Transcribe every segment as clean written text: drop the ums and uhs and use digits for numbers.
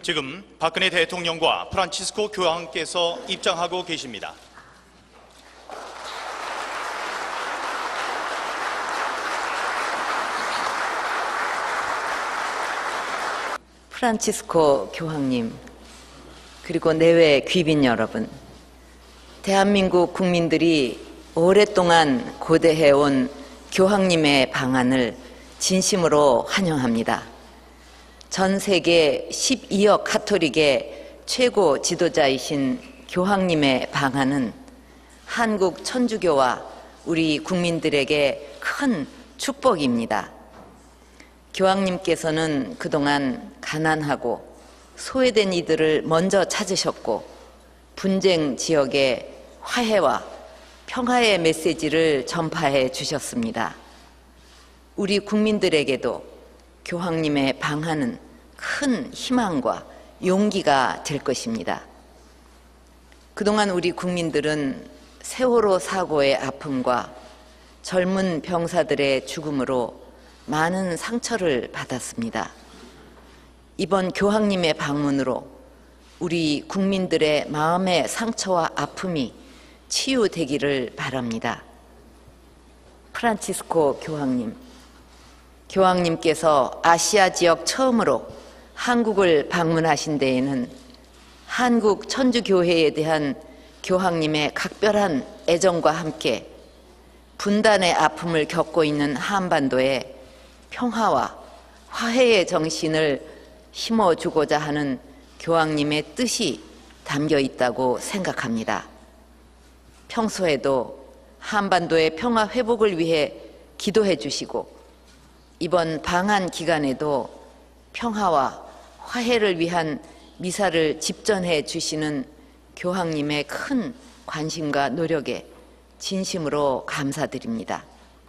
지금 박근혜 대통령과 프란치스코 교황께서 입장하고 계십니다. 프란치스코 교황님, 그리고 내외 귀빈 여러분, 대한민국 국민들이 오랫동안 고대해온 교황님의 방안을 진심으로 환영합니다. 전 세계 12억 가톨릭의 최고 지도자이신 교황님의 방안은 한국 천주교와 우리 국민들에게 큰 축복입니다. 교황님께서는 그동안 가난하고 소외된 이들을 먼저 찾으셨고 분쟁 지역에 화해와 평화의 메시지를 전파해 주셨습니다. 우리 국민들에게도 교황님의 방안은 큰 희망과 용기가 될 것입니다. 그동안 우리 국민들은 세월호 사고의 아픔과 젊은 병사들의 죽음으로 많은 상처를 받았습니다. 이번 교황님의 방문으로 우리 국민들의 마음의 상처와 아픔이 치유되기를 바랍니다. 프란치스코 교황님, 교황님께서 아시아 지역 처음으로 한국을 방문하신 데에는 한국 천주교회에 대한 교황님의 각별한 애정과 함께 분단의 아픔을 겪고 있는 한반도에 평화와 화해의 정신을 심어주고자 하는 교황님의 뜻이 담겨 있다고 생각합니다. 평소에도 한반도의 평화 회복을 위해 기도해 주시고 이번 방한 기간에도 평화와 화해를 위한 미사를 집전해 주시는 교황님의 큰 관심과 노력에 진심으로 감사드립니다.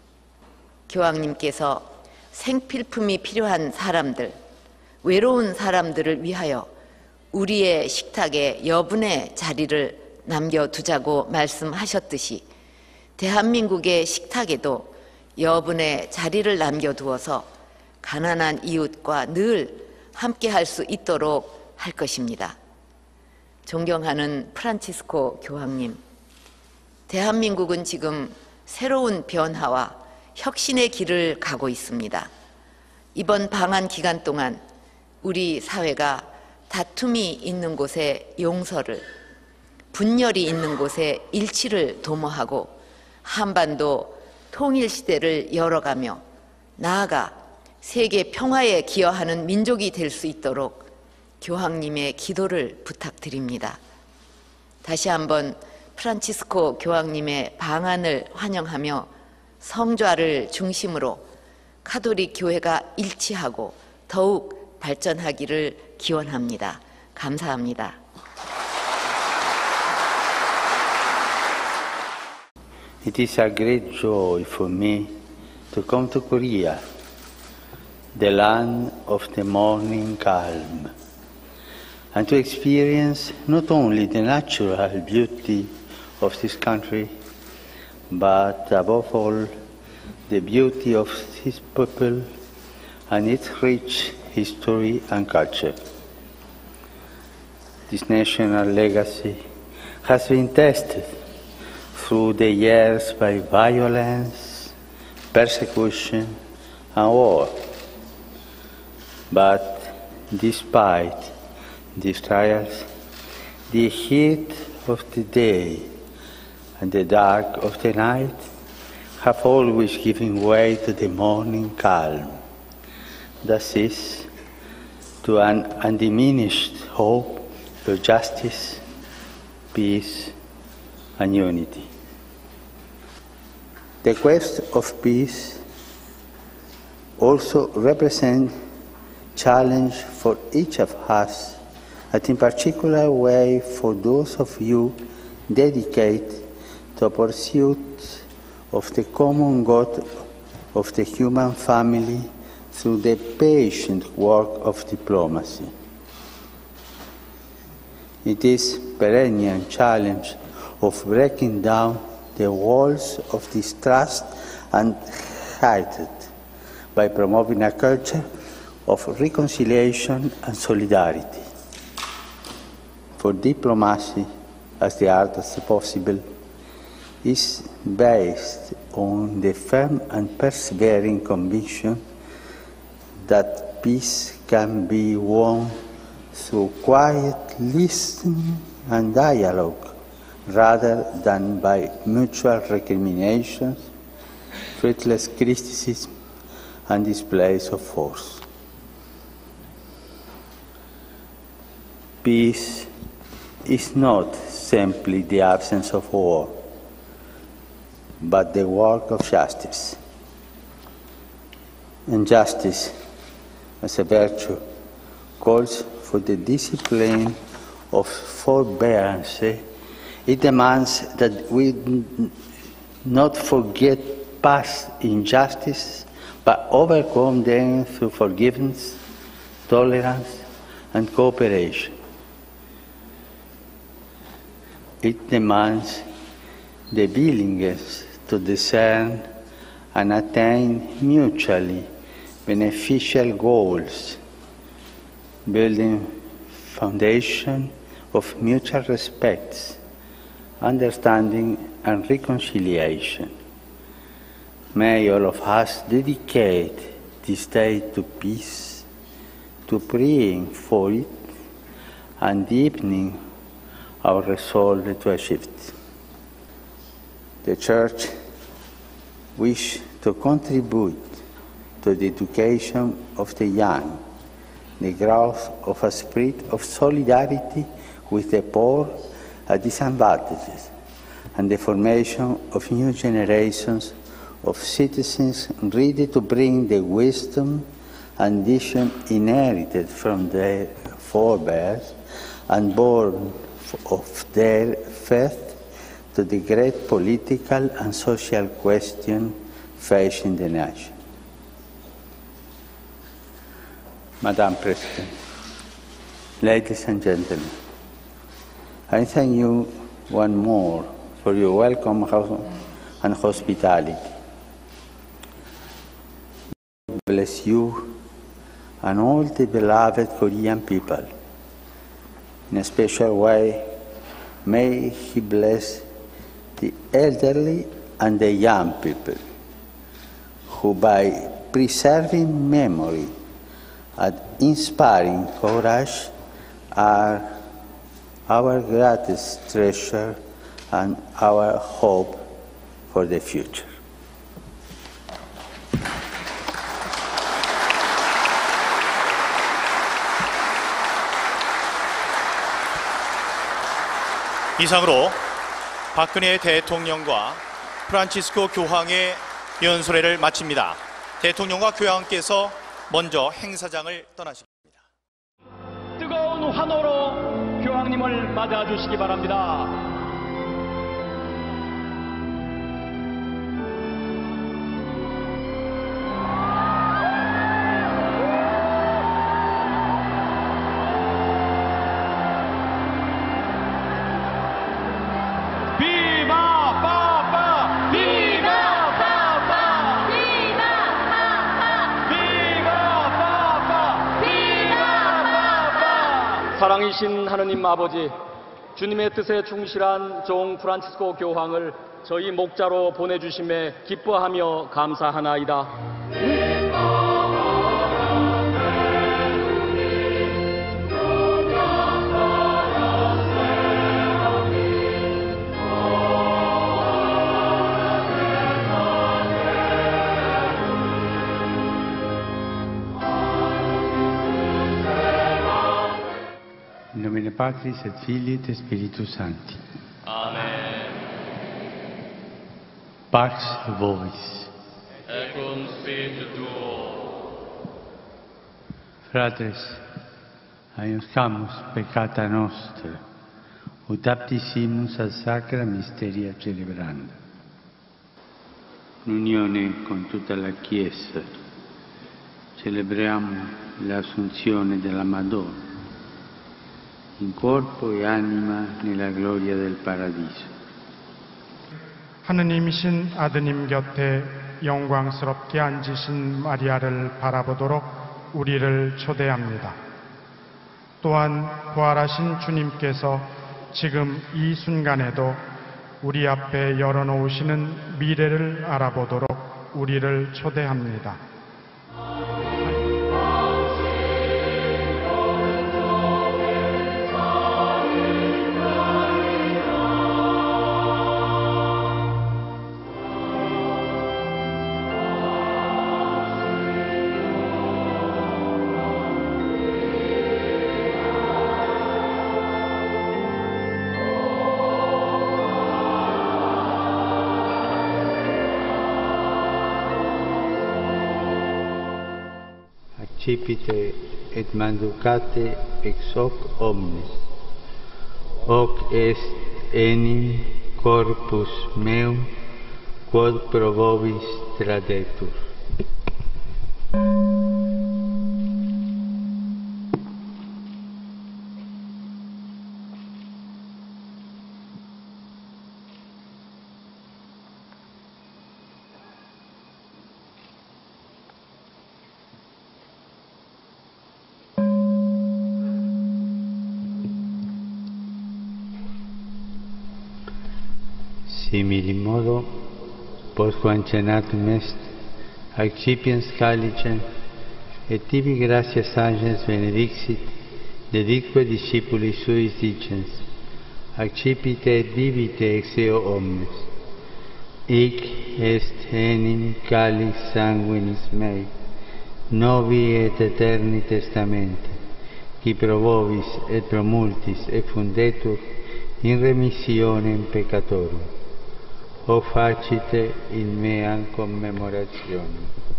교황님께서 생필품이 필요한 사람들, 외로운 사람들을 위하여 우리의 식탁에 여분의 자리를 남겨두자고 말씀하셨듯이 대한민국의 식탁에도 여분의 자리를 남겨두어서 가난한 이웃과 늘 함께 할 수 있도록 할 것입니다. 존경하는 프란치스코 교황님, 대한민국은 지금 새로운 변화와 혁신의 길을 가고 있습니다. 이번 방한 기간 동안 우리 사회가 다툼이 있는 곳에 용서를, 분열이 있는 곳에 일치를 도모하고 한반도 통일 시대를 열어가며 나아가 세계 평화에 기여하는 민족이 될 수 있도록 교황님의 기도를 부탁드립니다. 다시 한번 프란치스코 교황님의 방안을 환영하며 성좌를 중심으로 가톨릭 교회가 일치하고 더욱 발전하기를 기원합니다. 감사합니다. It is a great joy for me to come to Korea, the land of the morning calm, and to experience not only the natural beauty of this country, but above all, the beauty of this people and its rich history and culture. This national legacy has been tested through the years by violence, persecution, and war. But despite these trials, the heat of the day and the dark of the night have always given way to the morning calm. That is, to an undiminished hope for justice, peace, and unity. The quest of peace also represents challenge for each of us, and in particular way for those of you dedicated to pursuit of the common good of the human family through the patient work of diplomacy. It is perennial challenge of breaking down the walls of distrust and hatred by promoting a culture of reconciliation and solidarity. for diplomacy as the art as possible is based on the firm and persevering conviction that peace can be won through quiet listening and dialogue rather than by mutual recriminations, fruitless criticism, and displays of force. Peace is not simply the absence of war, but the work of justice. And justice, as a virtue, calls for the discipline of forbearance. It demands that we not forget past injustice, but overcome them through forgiveness, tolerance, and cooperation. It demands the willingness to discern and attain mutually beneficial goals, building foundation of mutual respect, understanding, and reconciliation. May all of us dedicate this day to peace, to praying for it, and deepening our resolve to achieve it. The Church wishes to contribute to the education of the young, the growth of a spirit of solidarity with the poor and disadvantaged, and the formation of new generations of citizens ready to bring the wisdom and vision inherited from their forebears and born of their faith to the great political and social question facing the nation. Madam President, ladies and gentlemen, I thank you one more for your welcome and hospitality. Bless you and all the beloved Korean people. In a special way, may He bless the elderly and the young people, who by preserving memory and inspiring courage are our greatest treasure and our hope for the future. 이상으로 박근혜 대통령과 프란치스코 교황의 연설회를 마칩니다. 대통령과 교황께서 먼저 행사장을 떠나십니다. 뜨거운 환호로 교황님을 맞아주시기 바랍니다. 사랑이신 하느님 아버지, 주님의 뜻에 충실한 종 프란치스코 교황을 저희 목자로 보내주심에 기뻐하며 감사하나이다. In nomine Patris et Filii et Spiritus Sancti. 아멘. Pax vobis. Et cum spiritu tuo. Fratres, aiuscamus peccata nostra, ut aptissimus ad sacra mysteria celebranda. In unione con tutta la Chiesa celebriamo l'Assunzione della Madonna, in corpo e anima nella gloria del paradiso. 하느님이신 아드님 곁에 영광스럽게 앉으신 마리아를 바라보도록 우리를 초대합니다. 또한 부활하신 주님께서 지금 이 순간에도 우리 앞에 열어놓으시는 미래를 알아보도록 우리를 초대합니다. Accipite et manducate ex hoc omnes. Hoc est enim corpus meum, quod pro vobis tradetur. Similimodo, postquam cenatum est, accipiens calicem, et tibi gratias agens benedixit, dedicque discipulis suis dicens, accipite et bibite ex eo omnes. Hic est enim calis sanguinis mei, novi et eterni testamente, qui pro vobis et pro multis effundetur in remissionem peccatorum. O facite in mea commemorationem.